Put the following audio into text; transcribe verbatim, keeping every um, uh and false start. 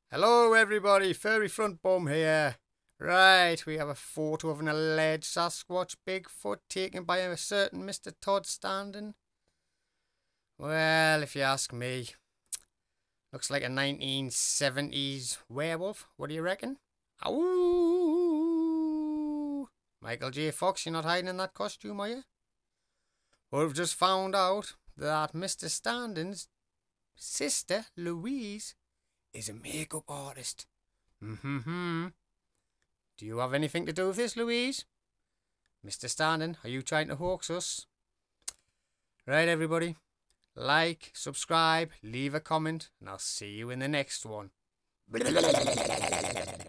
Hello everybody, Furry Front Bum here. Right, we have a photo of an alleged Sasquatch Bigfoot taken by a certain Mister Todd standing. Well, if you ask me, looks like a nineteen seventies werewolf. What do you reckon? Ow! Michael J. Fox, you're not hiding in that costume, are you? Well, we've just found out that Mister Standing's sister, Louise, is a makeup artist. Mm-hmm. Do you have anything to do with this, Louise? Mister Standing, are you trying to hoax us? Right, everybody. Like, subscribe, leave a comment, and I'll see you in the next one.